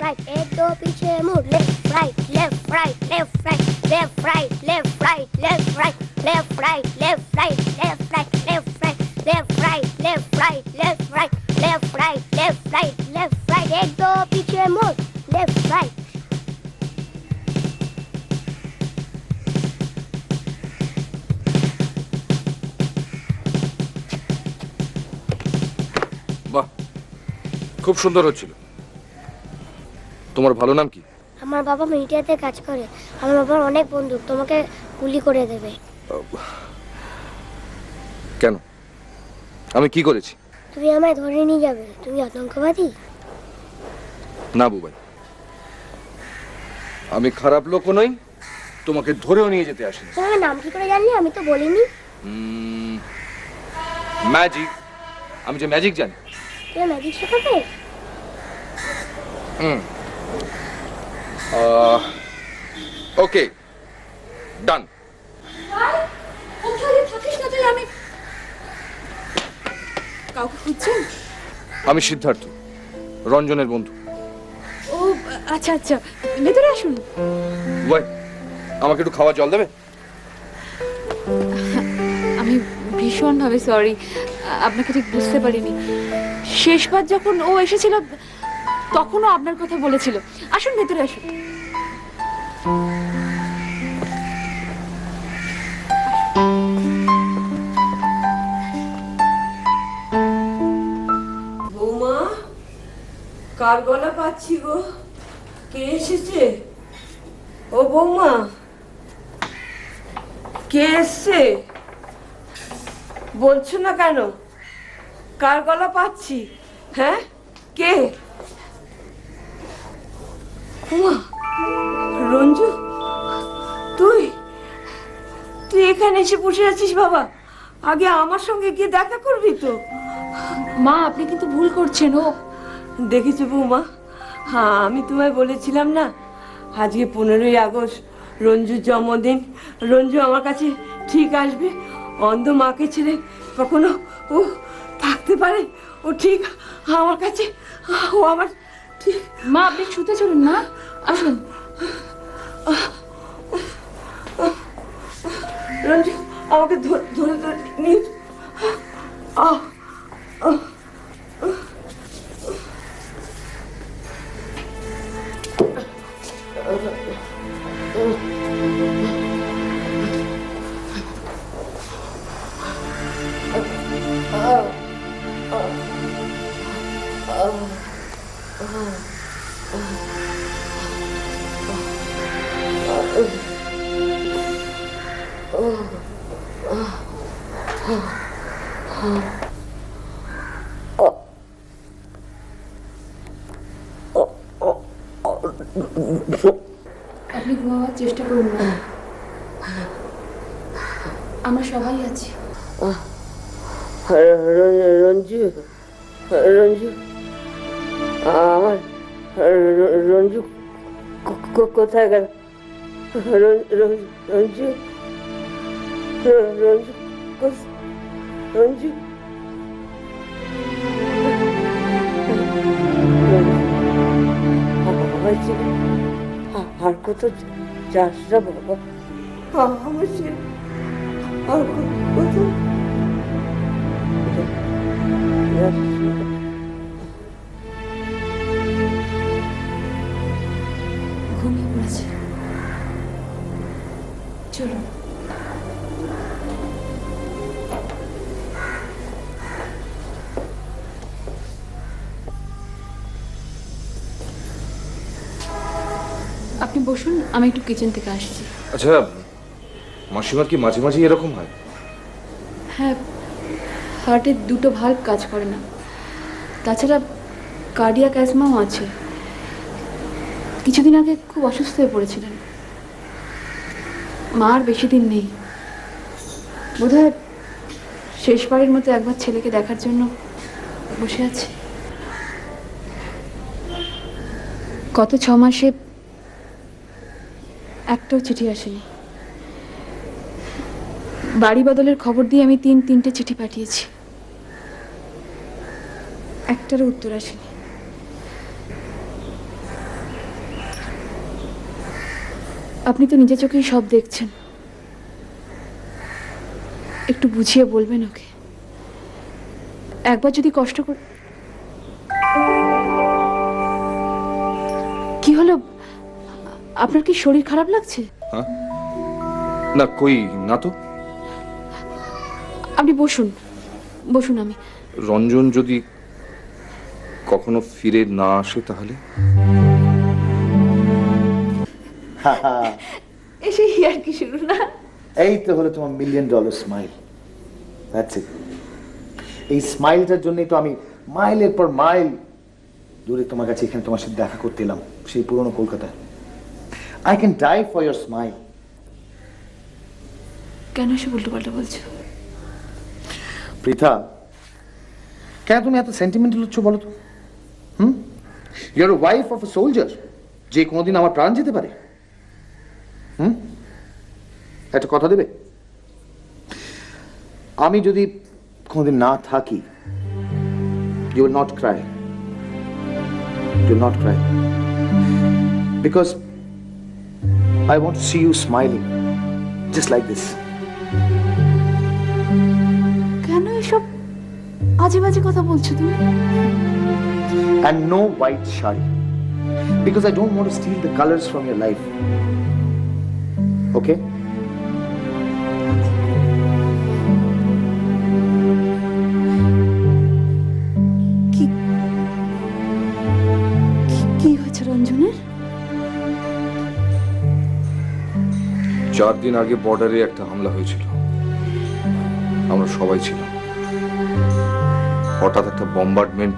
right, एक दो पीछे मुड़, left right, left right, left right, left right, left right, left right, left right, left right, left right, left right, left right, left right, left right, left right, left right, left right, एक दो पीछे मुड़, left right. বাহ, খুব সুন্দর হচ্ছিল। তোমার ভালো নাম কি? আমার বাবা মিলিটারিতে কাজ করে। আমার বাবার অনেক বন্দুক, তোমাকে গুলি করে দেবে। কেন? আমি কি করেছি? তুমি আমায় ধরে নিয়ে যাবে। তুমি আতঙ্কবাদী? না বুবাই, আমি খারাপ লোকও নই, তোমাকে ধরেও নিয়ে যেতে আসিনি। তোমার নাম কি করে জানলি? আমি তো বলিনি। ম্যাজিক, আমি যে ম্যাজিক জানি। তুমি ম্যাজিক শেখাবে? ওকে, ডান। আমি সিদ্ধার্থ, রঞ্জনের বন্ধু। ও আচ্ছা আচ্ছা, ভেতরে আসুন। ওয়াই, আমাকে একটু খাওয়া জল দেবে? আমি ভীষণভাবে সরি, আপনাকে ঠিক বুঝতে পারিনি। শেষবার যখন ও এসেছিল তখনও আপনার কথা বলেছিল। আসুন ভেতরে আসুন। বৌমা, কার গলা পাচ্ছি গো? কে এসেছে? ও বৌমা, কে এসছে? বলছো না কেন? কার গলা পাচ্ছি? হ্যাঁ, কে? উমা, রঞ্জু, তুই তুই এখানে এসে বসে আছিস বাবা? আগে আমার সঙ্গে গিয়ে দেখা করবি তো। মা, আপনি কিন্তু ভুল করছেন। ও দেখেছো বৌমা, হ্যাঁ আমি তোমায় বলেছিলাম না আজকে 15ই আগস্ট রঞ্জুর জন্মদিন। রঞ্জু আমার কাছে ঠিক আসবে। অন্ধ মাকে ছেড়ে কখনো ও থাকতে পারে? ও ঠিক আমার কাছে, ও আমার ঠিক। মা, আপনি শুতে চলুন না, আসুন। রঞ্জু আমাকে ধরে ধরে নিয়ে আপনি ঘুমাবার চেষ্টা করুন না, আমরা সবাই আছি। রঞ্জু, রঞ্জু, আমার রঞ্জু কোথায় গেল? রঞ্জু, রঞ্জু, রঞ্জু, আর কত যাস না বাবা, আমার সে আর কত ঘুমিয়ে পড়েছে। চলুন। আপনি বসুন, আমি একটু কিচেন থেকে আসছি। আচ্ছা, মাসিমার কি মাঝে মাঝে এরকম হয়? হ্যাঁ, হার্টের দুটো ভাল্ব কাজ করে না, তাছাড়া কার্ডিয়াক অ্যাজমাও আছে। কিছুদিন আগে খুব অসুস্থ হয়ে পড়েছিলেন। মা আর বেশি দিন নেই, বোধহয় শেষবারের মতো একবার ছেলেকে দেখার জন্য বসে আছে। গত 6 মাসে একটাও চিঠি আসেনি। বাড়ি বদলের খবর দিয়ে আমি 3টে চিঠি পাঠিয়েছি, একটারও উত্তর আসেনি। আপনি তো নিজের চোখেই সব দেখছেন, একটু বুঝিয়ে বলবেন ওকে। একবার যদি কষ্ট করে। কি হলো, আপনার কি শরীর খারাপ লাগছে? হ্যাঁ, না কই না তো। আপনি বসুন বসুন। আমি রঞ্জন যদি কখনো ফিরে না আসে তাহলে? এসে আর কি শুরু না। এই তো হলো তোমার $1 মিলিয়ন স্মাইল। That's it. এই স্মাইলটার জন্যই তো আমি মাইলের পর মাইল দূরে তোমার কাছে এখানে তোমার সাথে দেখা করতে এলাম, সেই পুরনো কলকাতায়। I can die for your smile. কেন এসে উল্টো পাল্টা বলছো? পৃথা, কেন তুমি এত সেন্টিমেন্টাল হচ্ছ বলো তো? Your wife of a soldier, যে কোনোদিন আমার প্রাণ যেতে পারে। একটা কথা দেবে, আমি যদি কোনোদিন না থাকি, you will not cry. You will not cry. Because I want to see you smiling, just like this. কেন এসব আজে বাজে কথা বলছো তুমি? And no white shari. Because I don't want to steal the colors from your life. Okay? কি হয়েছে রঞ্জনের? 4 দিন আগে বর্ডারে একটা হামলা হয়েছিল, আমরা সবাই ছিলাম। হঠাৎ একটা বম্বার্ডমেন্ট।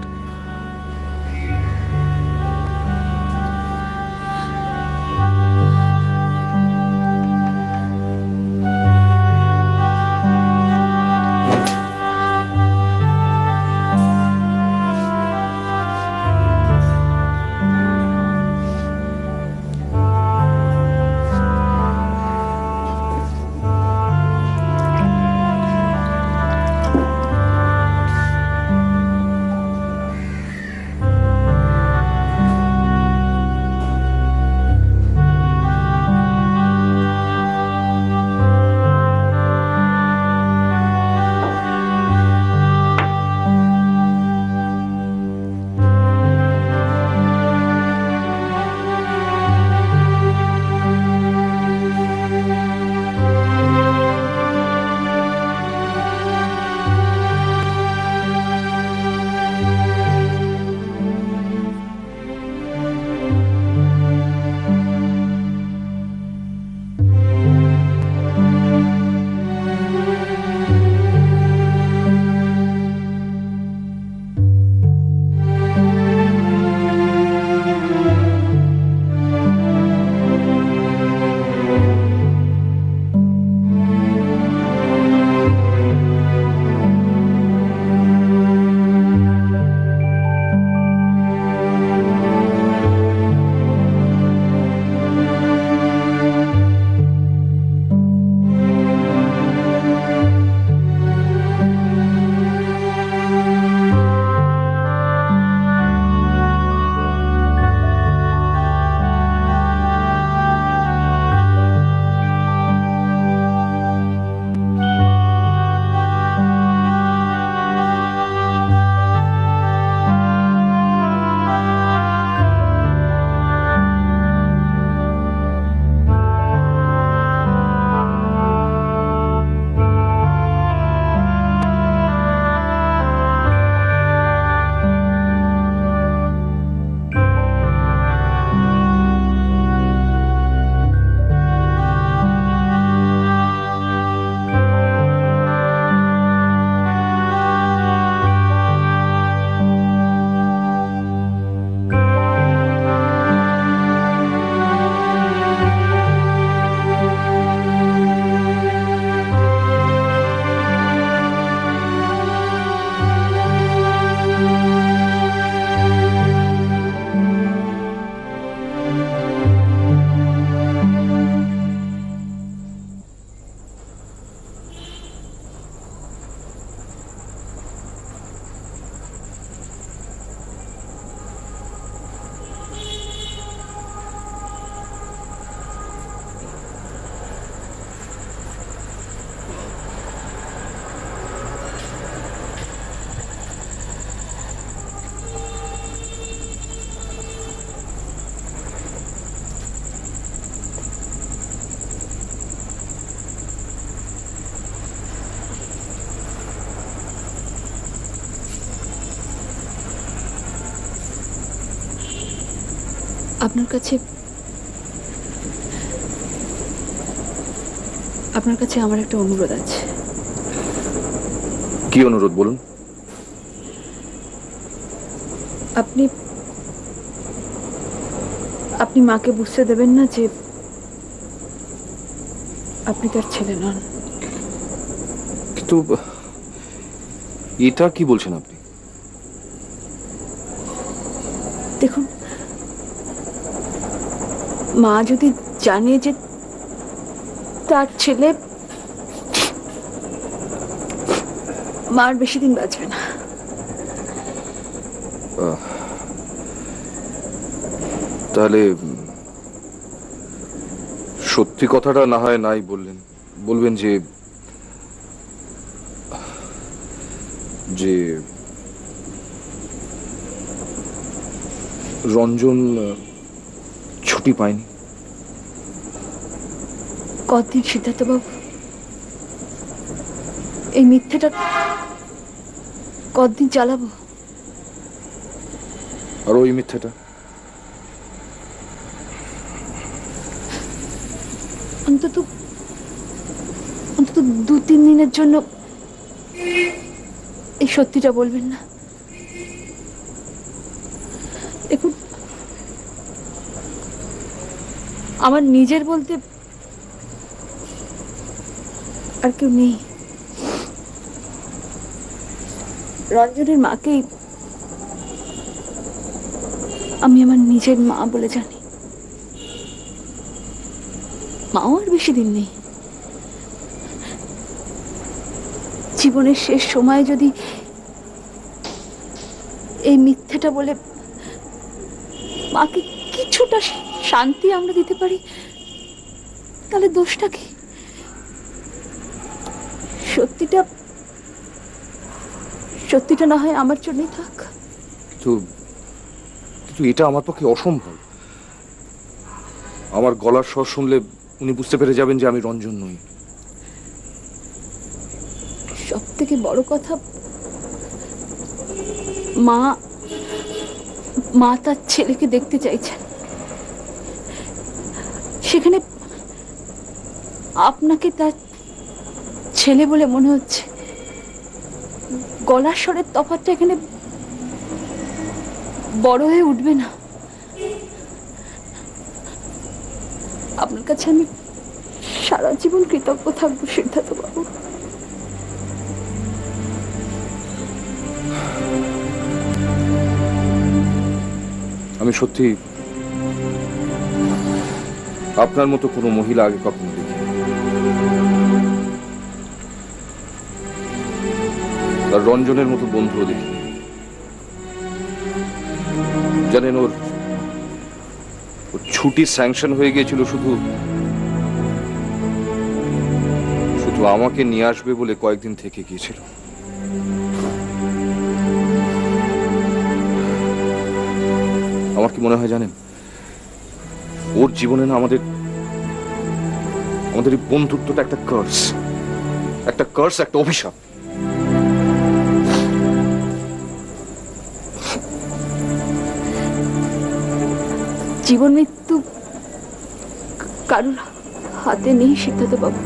আপনার কাছে আমার একটা অনুরোধ আছে। কি অনুরোধ বলুন? আপনি মাকে বুঝতে দেবেন না যে আপনি তার ছেলে নন। কিন্তু এটা কি বলছেন আপনি? দেখুন, মা যদি জানে যে তার ছেলে, মার বেশি দিন বাঁচবে না। তাহলে সত্যি কথাটা না হয় নাই বলবেন যে রঞ্জন ছুটি পায়নি। কতদিন সিদ্ধার্থ বাবু এই মিথ্যেটা কতদিন চালাবো? আর ওই মিথ্যেটা অন্তত 2-3 দিনের জন্য এই সত্যিটা বলবেন না? দেখুন, আমার নিজের বলতে আর কেউ নেই। রঞ্জনের মাকেই আমি আমার নিজের মা বলে জানি। মাও আর বেশি দিন নেই। জীবনের শেষ সময়ে যদি এই মিথ্যেটা বলে মাকে কিছুটা শান্তি আমরা দিতে পারি, তাহলে দোষটা কি? সত্যিটা না হয় আমার জন্যই থাক। কিন্তু এটা আমার পক্ষে অসম্ভব। আমার গলার স্বর শুনলে উনি বুঝতে পেরে যাবেন যে আমি রঞ্জন নই। সব থেকে বড় কথা, মা তার ছেলেকে দেখতে চাইছেন। সেখানে আপনাকে তার ছেলে বলে মনে হচ্ছে। গলার স্বরের তফাৎটা এখানে বড় হয়ে উঠবে না? আপনার কাছে আমি সারা জীবন কৃতজ্ঞ থাকবো সিদ্ধার্থ বাবু। আমি সত্যি আপনার মতো কোনো মহিলা আগে কখনো দেখি। আর রঞ্জনের মতো বন্ধুও দেখি। জানেন, ওর ছুটি স্যাংশন হয়ে গিয়েছিল শুধু আমাকে নিয়ে আসবে বলে কয়েকদিন থেকে গিয়েছিল। আমার কি মনে হয় জানেন, ওর জীবনে না আমাদের এই বন্ধুত্বটা একটা কার্স, একটা অভিশাপ। জীবন মৃত্যু কারোর হাতে নেই সিদ্ধার্থ বাবু।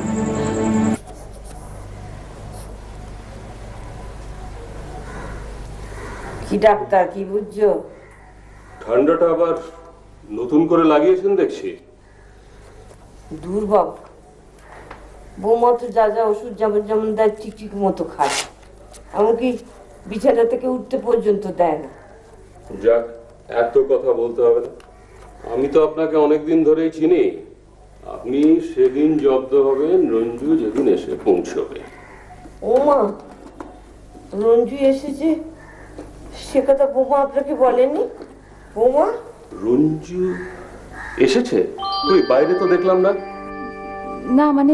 কি ডাক্তার, কি বুঝছো? ঠান্ডাটা আবার নতুন করে লাগিয়েছেন দেখছি। দূর বাবু, বৌমা তো যা যা ওষুধ যেমন দেয় ঠিক মতো খায়, এমনকি বিছানা থেকে উঠতে পর্যন্ত দেয় না। যাক, এত কথা বলতে হবে না। আমি তো আপনাকে অনেকদিন ধরেই চিনি। আপনি সেদিন জব্দ হবেন রঞ্জু যেদিন এসে পৌঁছবে। ও মা, রঞ্জু এসেছে সে কথা বৌমা আপনাকে বলেনি? বৌমা, রঞ্জু এসেছে? তুই বাইরে তো দেখলাম না। না, মানে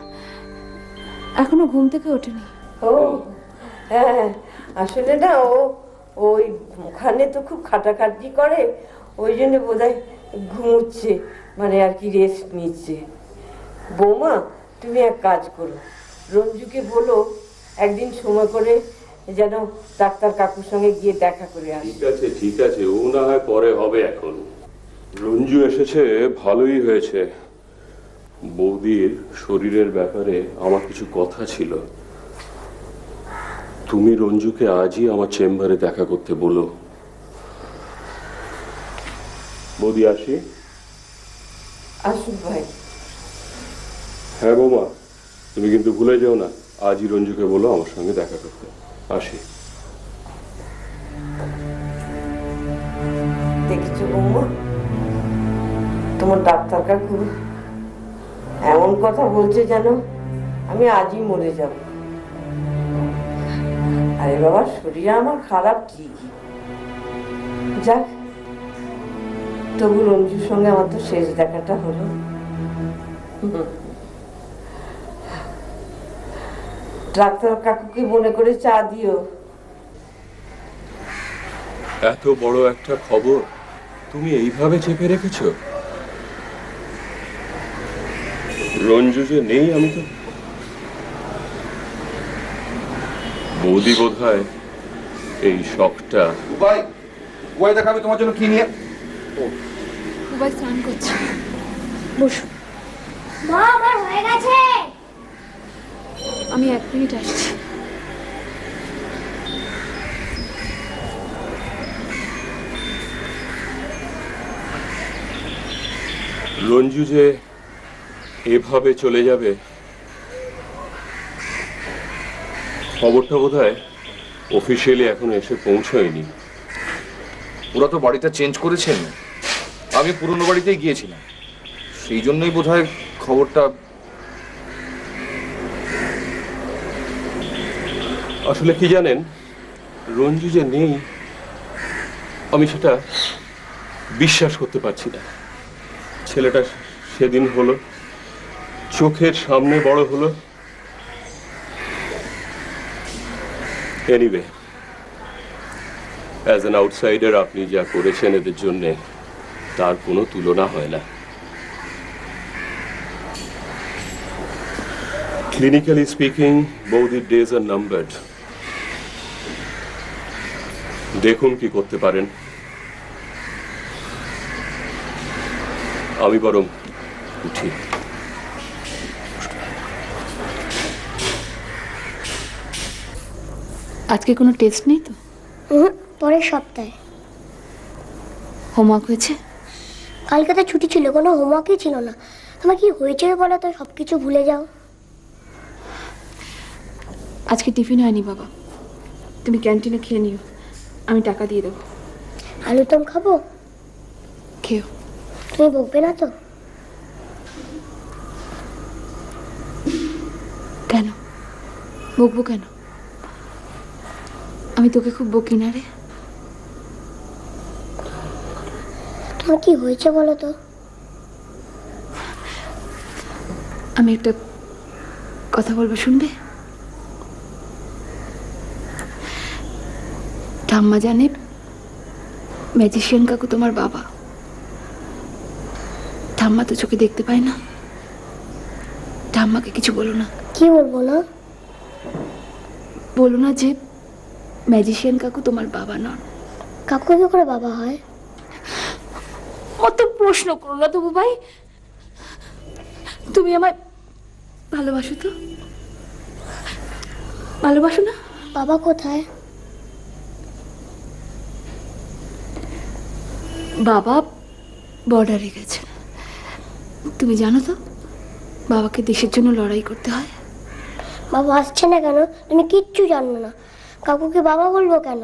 এখনো ঘুম থেকে ওঠেনি। ও হ্যাঁ, আসলে না ওই ওখানে তো খুব খাটাখাটি করে, ওই জন্য বোধহয় ঘুমোচ্ছে, মানে আর কি রেস্ট নিচ্ছে। বৌমা, তুমি এক কাজ করো, রঞ্জুকে বলো একদিন সময় করে যেন ডাক্তার কাকুর সঙ্গে গিয়ে দেখা করে আসে। ঠিক আছে, ও না হয় পরে হবে। এখন রঞ্জু এসেছে ভালোই হয়েছে। বৌদির শরীরের ব্যাপারে আমার কিছু কথা ছিল। তুমি রঞ্জুকে আজই আমার চেম্বারে দেখা করতে বলো। বৌদি আসি? আসুন ভাই। হ্যাঁ বৌমা, তুমি কিন্তু ভুলে যাও না, আজই রঞ্জুকে বলো আমার সঙ্গে দেখা করতে। আসি। দেখেছো বৌমা, তোমার ডাক্তার কাকু এমন কথা বলছে যেন আমি আজই মরে যাব। আরে বাবা, শরীর আমার খারাপ ঠিকই, যাক তবু রঞ্জুর সঙ্গে আমার তো শেষ দেখাটা হলো। ডাক্তার কাকুকে মনে করে চা দিও। এত বড় একটা খবর তুমি এইভাবে চেপে রেখেছো? রঞ্জু যে নেই, আমি তো বৌদি বোধ হয় এই শখটা। বুবাই, বুবাই দেখ আমি তোমার জন্য কি নিয়ে। বুবাই স্নান করছে, বসো। মা আমার হয়ে গেছে। আমি 1 মিনিট আসছি। রঞ্জু যে এভাবে চলে যাবে খবরটা বোধহয় অফিসিয়ালি এখনো এসে পৌঁছয়নি। ওরা তো বাড়িটা চেঞ্জ করেছেন, আমি পুরনো বাড়িতেই গিয়েছিলাম, সেই জন্যই বোধহয় খবরটা। আসলে কি জানেন, রঞ্জু যে নেই আমি সেটা বিশ্বাস করতে পারছি না। ছেলেটা সেদিন হলো, চোখের সামনে বড় হলো। এনিওয়ে, অ্যাজ অ্যান আউটসাইডার আপনি যা করেছেন এদের জন্যে তার কোনো তুলনা হয় না। ক্লিনিক্যালি স্পিকিং, বৌদির ডেজ আর নাম্বারড। দেখুন কি করতে পারেন। আমি বরং উঠি। আজকে কোনো টেস্ট নেই তো? পরের সপ্তাহে। হোমওয়ার্ক হয়েছে? কালকে তো ছুটি ছিল, কোনো হোমওয়ার্কই ছিল না। তোমার কি হয়েছে বলো তো, সব কিছু ভুলে যাও। আজকে টিফিন হয়নি বাবা, তুমি ক্যান্টিনে খেয়ে নিও, আমি টাকা দিয়ে দেবো। আলুদম খাবো? খেও। তুমি বকবে না তো? কেন বকবো কেন? আমি তোকে খুব বকি না রে। তোমার কি হয়েছে বলো তো? আমি একটা কথা বলবো, শুনবে? ঠাম্মা জানে ম্যাজিশিয়ান কাকু তোমার বাবা। ঠাম্মা তো চোখে দেখতে পায় না। ঠাম্মাকে কিছু বলো না। কি বলবো না? বলো না যে ম্যাজিশিয়ান কাকু তোমার বাবা নন। কাকু কি করে বাবা হয়? অত প্রশ্ন করো না তো ভাই। তুমি আমায় ভালোবাসো তো? ভালোবাসো না? বাবা কোথায়? বাবা বর্ডারে গেছে। তুমি জানো তো বাবাকে দেশের জন্য লড়াই করতে হয়। বাবা আসছে না কেন? তুমি কিচ্ছু জানো না। কাকুকে বাবা বলবো কেন?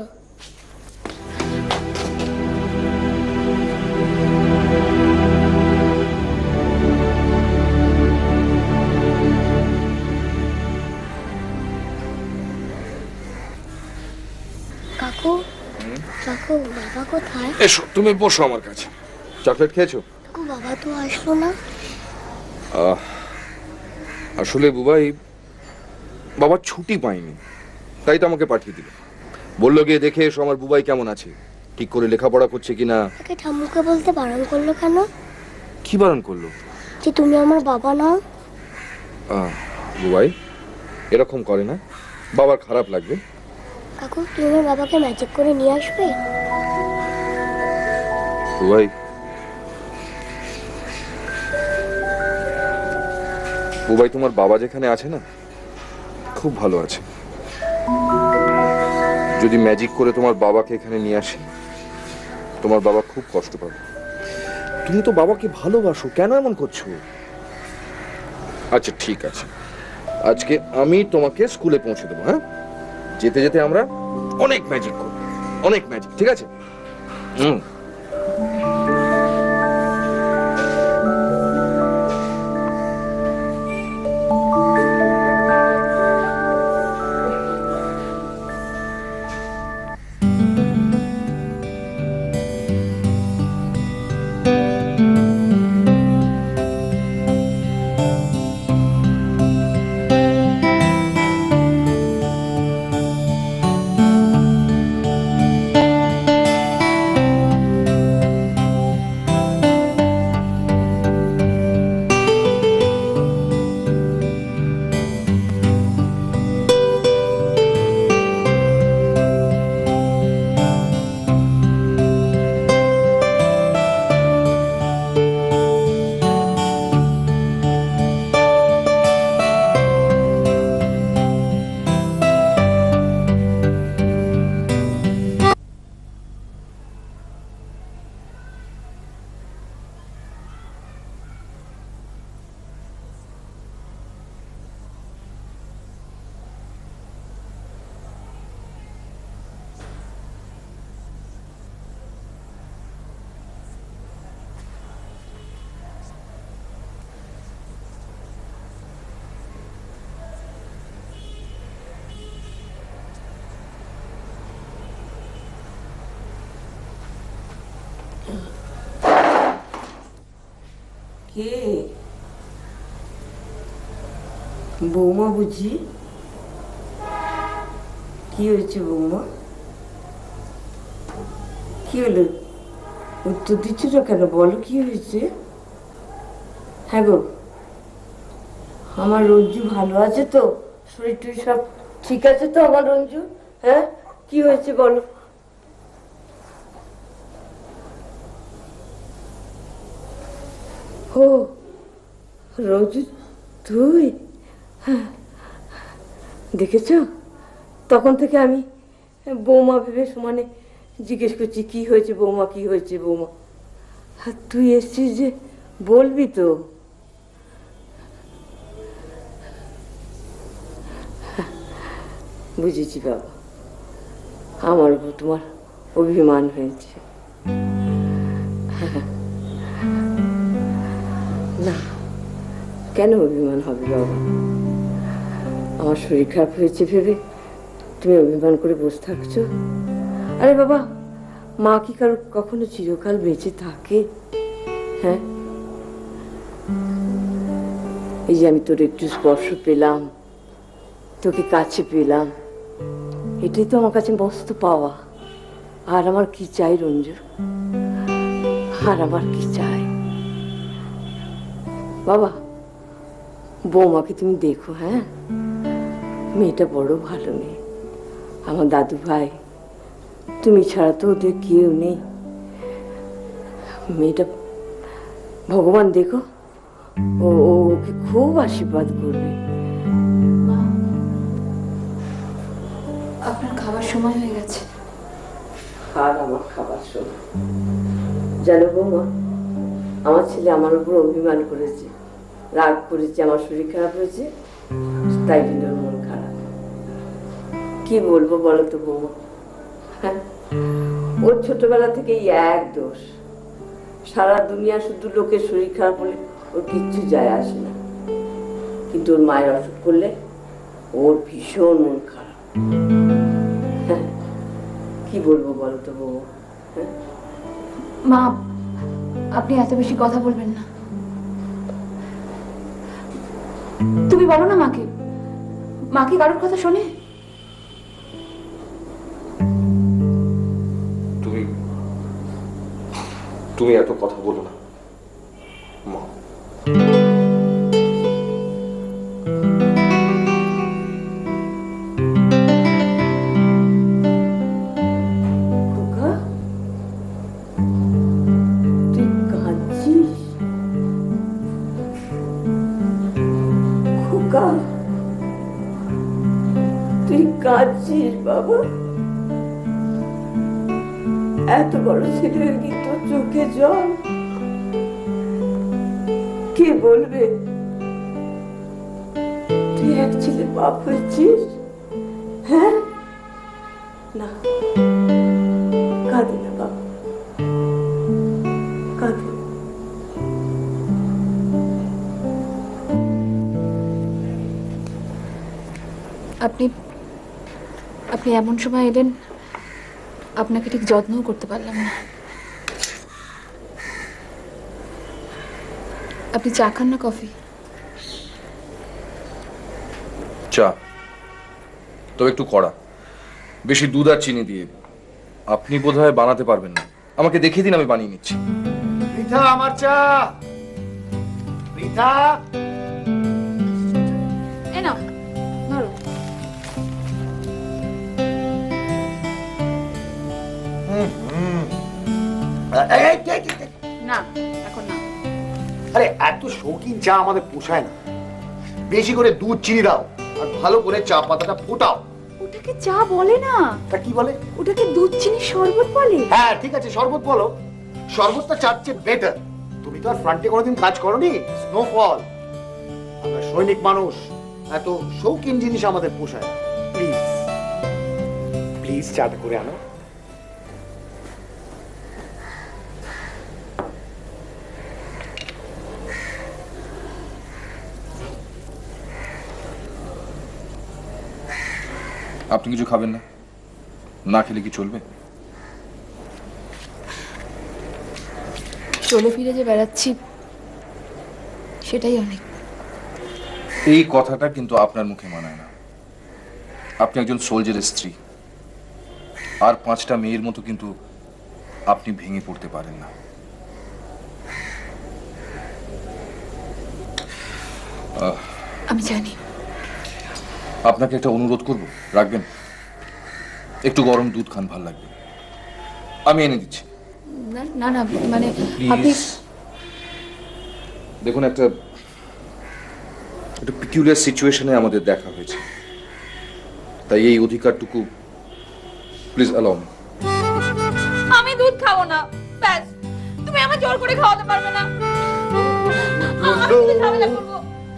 কাকু, কাকু বাবা কোথায়? এসো তুমি বসো আমার কাছে। চকলেট খেয়েছো? কাকু বাবা তো আসলো না। আসলে বুবাই, বাবা ছুটি পায়নি, তাই তো আমাকে পাঠিয়ে দিল। বললো গিয়ে দেখে এসো আমার বুবাই কেমন আছে, ঠিক করে লেখাপড়া করছে কিনা। তাকে ঠাম্মুকে বলতে বারণ করলো কেন? কি বারণ করলো? যে তুমি আমার বাবা না। বুবাই এরকম করে না, বাবার খারাপ লাগবে। কাকু তুমি আমার বাবাকে ম্যাজিক করে নিয়ে আসবে? বুবাই বুবাই, তোমার বাবা যেখানে আছে না, খুব ভালো আছে। যদি ম্যাজিক করে তোমার বাবাকে এখানে নিয়ে আসি, তোমার বাবা খুব কষ্ট পাবে। তুমি তো বাবাকে ভালোবাসো, কেন এমন করছো? আচ্ছা ঠিক আছে, আজকে আমি তোমাকে স্কুলে পৌঁছে দেবো। হ্যাঁ, যেতে যেতে আমরা অনেক ম্যাজিক করবো, অনেক ম্যাজিক, ঠিক আছে? হুম। কে? বৌমা বুঝি? কি হয়েছে বৌমা? কি হলো? উত্তর দিচ্ছ না কেন? বলো কি হয়েছে? হ্যাঁ গো, আমার রঞ্জু ভালো আছে তো? শরীর টরীর সব ঠিক আছে তো আমার রঞ্জু? হ্যাঁ, কি হয়েছে বলো? ও রঞ্জু, তুই? দেখেছ, তখন থেকে আমি বৌমা ভেবে সমানে জিজ্ঞেস করছি কি হয়েছে বৌমা, কি হয়েছে বৌমা। আর তুই এসছিস যে, বলবি তো? বুঝেছি বাবা, আমার উপর তোমার অভিমান হয়েছে। না, কেন অভিমান হবে বাবা? আমার শরীর খারাপ হয়েছে ভেবে তুমি অভিমান করে বসে থাকছো? আরে বাবা, মা কি কারো কখনো চিরকাল বেঁচে থাকে? হ্যাঁ, এই যে আমি তোর একটু স্পর্শ পেলাম, তোকে কাছে পেলাম, এটাই তো আমার কাছে মস্ত পাওয়া। আর আমার কি চাই রঞ্জু? আর আমার কি চাই? বাবা, বৌমাকে তুমি দেখো। হ্যাঁ, মেয়েটা বড় ভালো মেয়ে। আমার দাদু ভাই, তুমি ছাড়া তো ওদের কেউ নেই। মেয়েটা ভগবান দেখো, ওকে খুব আশীর্বাদ করবে। মা, আপনার খাবার সময় হয়ে গেছে। আর আমার খাবার সময়? জানো বৌমা, আমার ছেলে আমার উপর অভিমান করেছে, রাগ করেছে, আমার শরীর খারাপ হয়েছে, তাই জন্য মন খারাপ। কি বলবো বলো তো বৌমা? হ্যাঁ, ওর ছোটবেলা থেকেই এক দোষ, সারা দুনিয়া শুধু লোকের শরীর খারাপ হলে ওর কিচ্ছু যায় আসে না, কিন্তু ওর মায়ের অসুখ করলে ওর ভীষণ মন খারাপ। হ্যাঁ, কি বলবো বলো তো বৌমা? হ্যাঁ মা, আপনি এত বেশি কথা বলবেন না। তুমি বলো না মাকে। মা কি কারোর কথা শোনে? তুমি এত কথা বলো না মা। তুই কাঁদছিস? কাঁদছিস বাবা? এত বড় ছেলে হয়ে কি তোর চোখে জল? কে বলবে তুই এক ছেলে বাপ হয়েছিস? হ্যাঁ, না, কাঁদে না বাবা, কাঁদে না। আপনি আপনি এমন সময় এলেন, আপনাকে ঠিক যত্নও করতে পারলাম না। আপনি চা খান না কফি? চা, তবে একটু কড়া, বেশি দুধ আর চিনি দিয়ে। আপনি বোধহয় বানাতে পারবেন না, আমাকে দেখিয়ে দিন, আমি বানিয়ে নিচ্ছি। পৃথা, আমার চা। পৃথা, এ নাও, ধরো। না, এখন না। আরে এত শৌখিন চা আমাদের পোষায় না। বেশি করে দুধ চিনি দাও আর ভালো করে চা পাতাটা ফোটাও। ওটাকে চা বলে না, তা কি বলে? ওটাকে দুধ চিনি শরবত বলে। হ্যাঁ ঠিক আছে, শরবত বলো। শরবতটা চার চেয়ে বেটার। তুমি তো আর ফ্রন্টে কোনোদিন কাজ করোনি, স্নোফল। আমরা সৈনিক মানুষ, এত শৌখিন জিনিস আমাদের পোষায়। প্লিজ প্লিজ চাটা করে আনো। আপনি কিছু খাবেন না? না খেলে কি চলবে? চলে ফিরে যে বেড়াচ্ছি, সেটাই অনেক। এই কথাটা কিন্তু আপনার মুখে মানায় না। আপনি একজন সোলজারের স্ত্রী, আর 5টা মেয়ের মতো কিন্তু আপনি ভেঙে পড়তে পারেন না। আমি জানি। আপনাকে একটা অনুরোধ করব, রাখবেন? একটু গরম দুধ খান, ভাল লাগবে। আমি এনে দিচ্ছি। না না না, মানে আপনি প্লিজ দেখুন, একটা পিকিউলিয়ার সিচুয়েশনে আমাদের দেখা হয়েছে, তাই এই অধিকারটুকু প্লিজ অ্যালাউ মি। আমি দুধ খাবো না, ব্যাস। তুমি আমার জোর করে খাওয়াতে পারবে না। আমি কি ঝামেলা করব?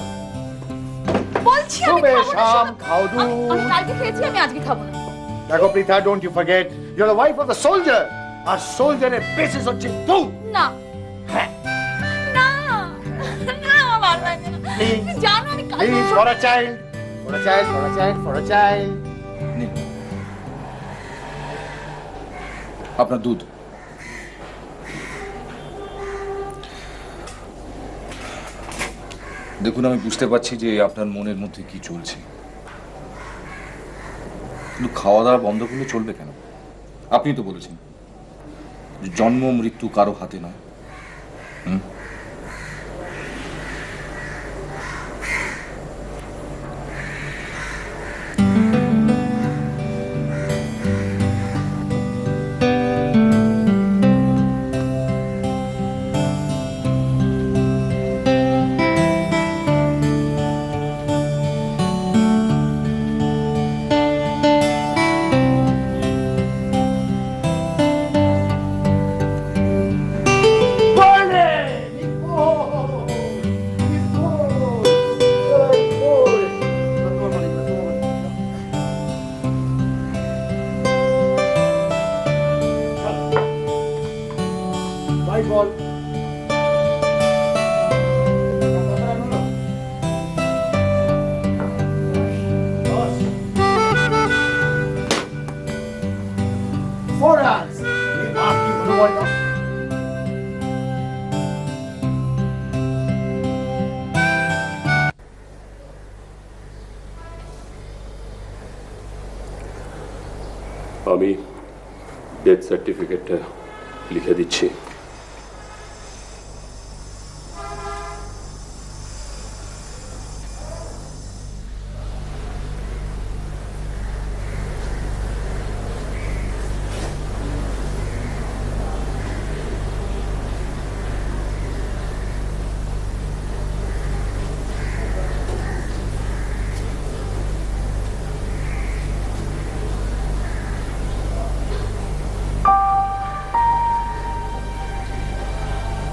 বলছি আমি খাবো না। শাম খাও দুধ। আমি কালকে খেয়েছি, আমি আজকে খাবো না। দেখো Pritha, don't you forget, you are the wife of the soldier. আর সোলজারের বেসিস হচ্ছে দুধ। না হ্যাঁ, না না, আমার ভালো লাগে না। Please. জানো আমি কালকে please, for a child, for a child, for a child, for a child. নিন আপনার দুধ। দেখুন, আমি বুঝতে পারছি যে আপনার মনের মধ্যে কি চলছে, কিন্তু খাওয়া দাওয়া বন্ধ করলে চলবে কেন? আপনি তো বলেছেন যে জন্ম মৃত্যু কারো হাতে নয়। আমি ডেথ সার্টিফিকেটটা লিখে দিচ্ছি।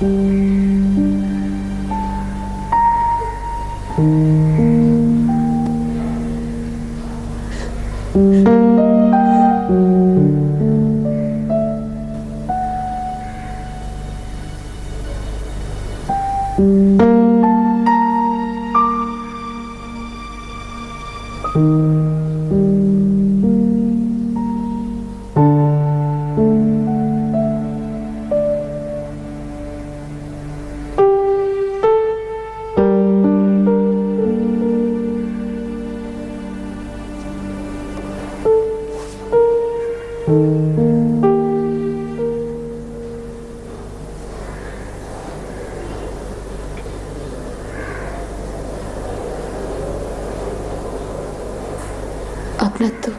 আপনার তো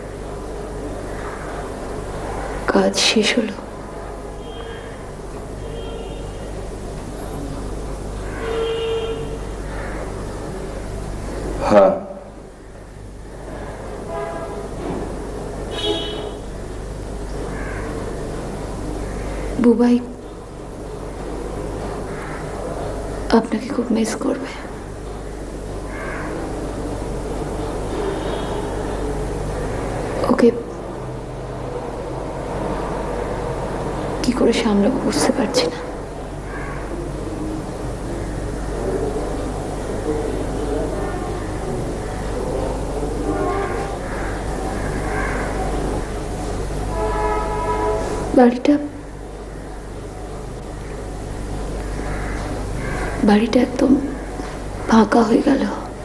কাজ শেষ হলো। হ্যাঁ, বুবাই আপনাকে খুব মিস করবে। ওকে কি করে সামলাবো বুঝতে পারছি না। বাড়িটা একদম ফাঁকা হয়ে গেল।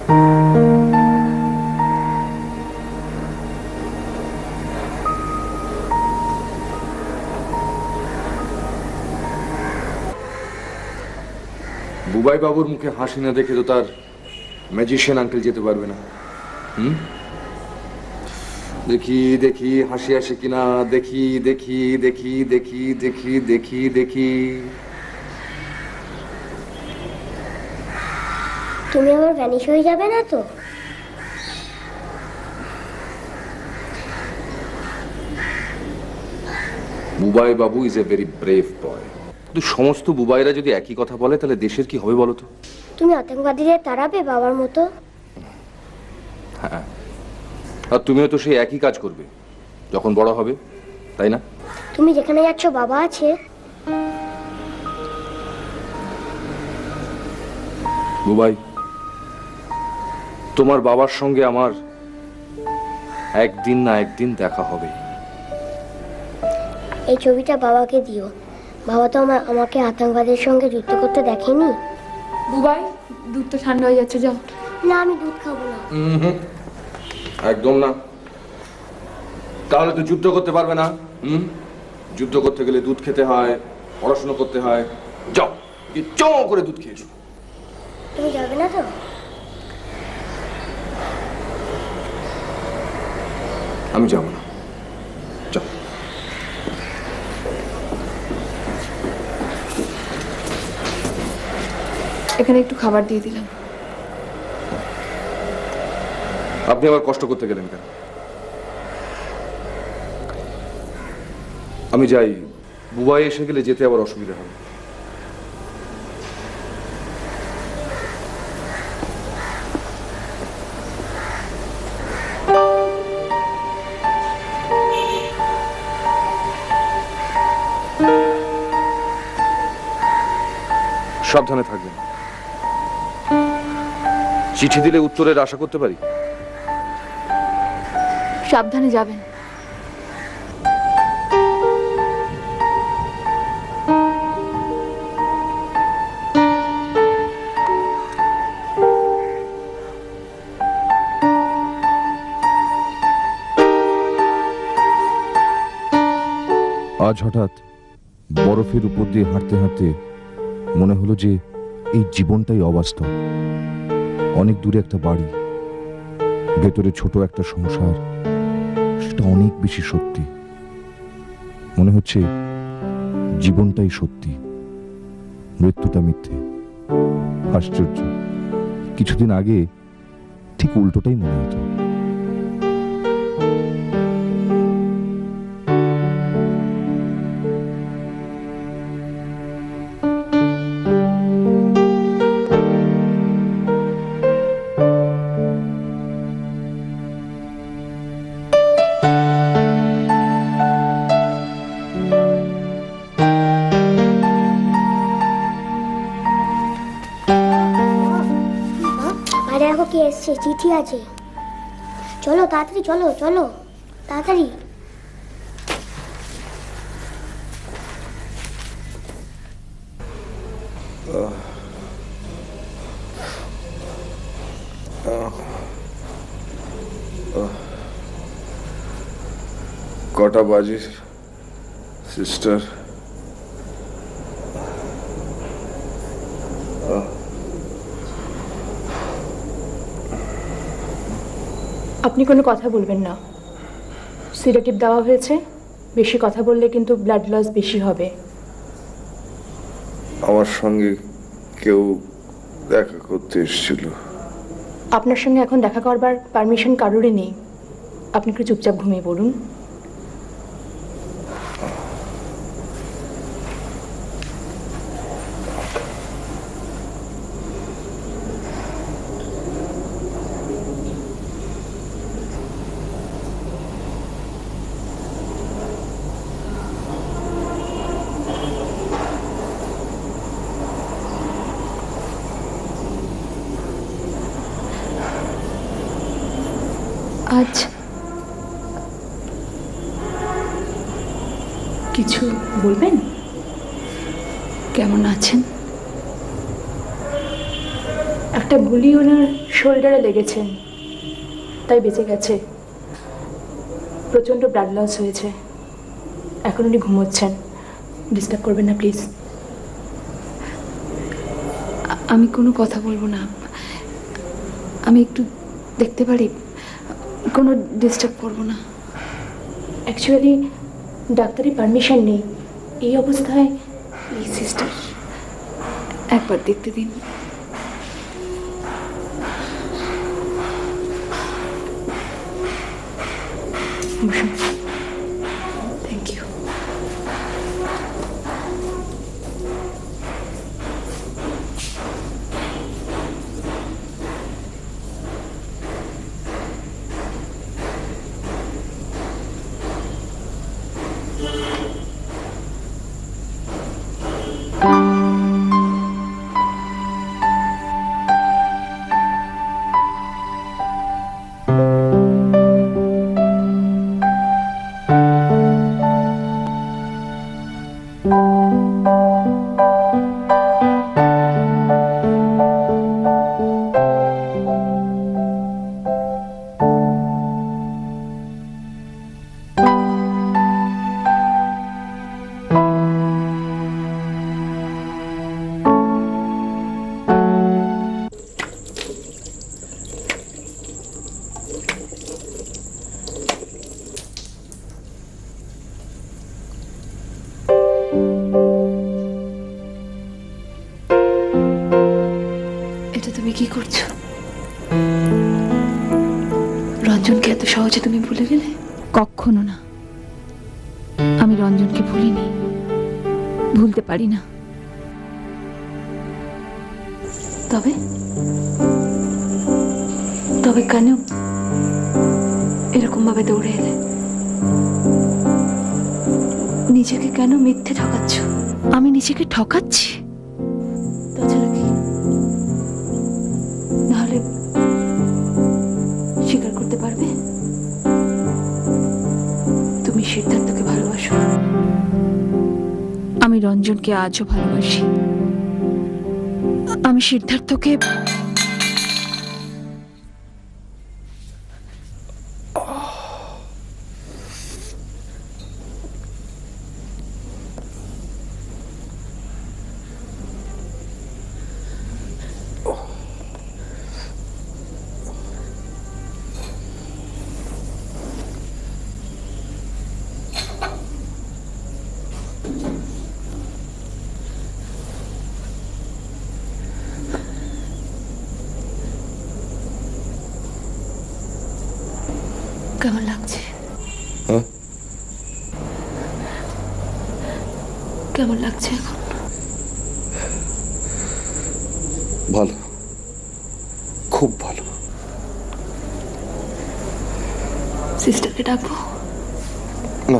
বুবাই বাবুর মুখে হাসি না দেখে তো তার ম্যাজিশিয়ান আঙ্কেল যেতে পারবে না। দেখি দেখি হাসি আসে কিনা, দেখি দেখি দেখি দেখি দেখি দেখি দেখি। তুমি আবার ভ্যানিশ হয়ে যাবে না তো? বুবাই বাবু is a very brave boy. কিন্তু সমস্ত বুবাইরা যদি একই কথা বলে তাহলে দেশের কি হবে বলো তো? তুমি আতঙ্কবাদীদের তাড়াবে বাবার মতো? হ্যাঁ, আর তুমিও তো সেই একই কাজ করবে যখন বড় হবে, তাই না? তুমি যেখানে যাচ্ছ বাবা আছে? বুবাই, তোমার বাবার সঙ্গে আমার একদিন না একদিন দেখা হবে। এই ছবিটা বাবাকে দিও। বাবা তো আমাকে আতঙ্কবাদের সঙ্গে যুদ্ধ করতে দেখেনি। বুবাই দুধটা ঠান্ডা হয়ে যাচ্ছে, যাও। না, আমি দুধ খাবো না। একদম না। তাহলে তো যুদ্ধ করতে পারবে না। যুদ্ধ করতে গেলে দুধ খেতে হয়, পড়াশোনা করতে হয়। যাও, চৌ করে দুধ খেয়ে এসো। তুমি যাবে না তো? আমি যাব না। যাও। এখানে একটু খাবার দিয়ে দিলাম। আপনি আবার কষ্ট করতে গেলেন কেন? আমি যাই। বুবাই এসে গেলে যেতে আবার অসুবিধা হবে। সাবধানে থাকবেন। চিঠি দিলে উত্তরের আশা করতে পারি? সাবধানে যাবেন। আজ হঠাৎ বরফের উপর দিয়ে হাঁটতে হাঁটতে মনে হলো যে এই জীবনটাই অবাস্তব। অনেক দূরে একটা বাড়ি, ভেতরে ছোট একটা সংসার, সেটা অনেক বেশি সত্যি। মনে হচ্ছে জীবনটাই সত্যি, মৃত্যুটা মিথ্যে। আশ্চর্য, কিছুদিন আগে ঠিক উল্টোটাই মনে হতো। দেখো কি এসছে, চিঠি আছে। চলো তাড়াতাড়ি, চলো চলো তাড়াতাড়ি। কটা বাজে সিস্টার? আপনি কোনো কথা বলবেন না। সিডেটিভ দেওয়া হয়েছে, বেশি কথা বললে কিন্তু ব্লাড লস বেশি হবে। আমার সঙ্গে কেউ দেখা করতে এসেছিল। আপনার সঙ্গে এখন দেখা করবার পারমিশন কারোরই নেই। আপনি একটু চুপচাপ ঘুমিয়ে পড়ুন। আজ কিছু বলবেন? কেমন আছেন? একটা গুলি ওনার শোল্ডারে লেগেছে, তাই বেঁচে গেছে। প্রচণ্ড ব্লাড লস হয়েছে, এখন উনি ঘুমোচ্ছেন। ডিস্টার্ব করবেন না প্লিজ। আমি কোনো কথা বলবো না, আমি একটু দেখতে পারি? কোনো ডিস্টার্ব করবো না। অ্যাকচুয়ালি ডাক্তারি পারমিশন নেই এই অবস্থায়। প্লিজ সিস্টার, একবার দেখতে দিন। বসুন। Thank you. তুমি কি করছো? রঞ্জনকে এত সহজে তুমি ভুলে গেলে? কখনো না, আমি রঞ্জনকে ভুলিনি, ভুলতে পারি না। তবে তবে কেন এরকম ভাবে দৌড়ে এলে? নিজেকে কেন মিথ্যে ঠকাচ্ছ? আমি নিজেকে ঠকাচ্ছি? তাছাড়া কি? নাহলে স্বীকার করতে পারবে তুমি সিদ্ধান্তকে ভালোবাসো? আমি রঞ্জনকে আজও ভালোবাসি। আমি সিদ্ধার্থকে কেমন লাগছে? কেমন লাগছে এখন? ভালো, খুব ভালো। সিস্টারকে ডাকবো? না,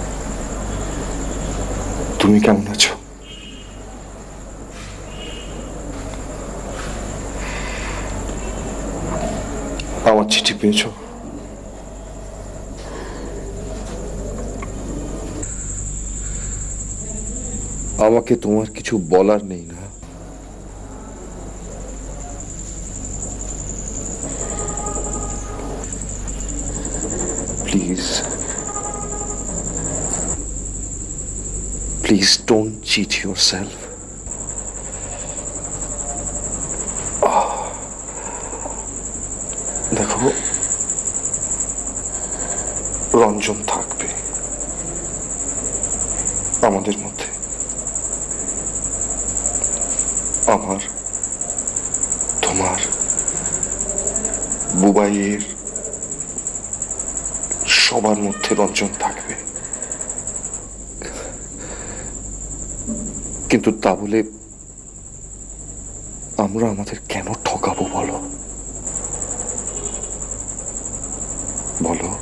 তুমি কেমন আছো? চিঠি পেয়েছো? আমাকে তোমার কিছু বলার নেই না? Please please don't cheat yourself. দেখো, রঞ্জন থাকবে আমাদের মধ্যে। আমার, তোমার, বুবাইয়ের, সবার মধ্যে রঞ্জন থাকবে। কিন্তু তা বলে আমরা আমাদের কেন ঠকাবো বলো? বলো।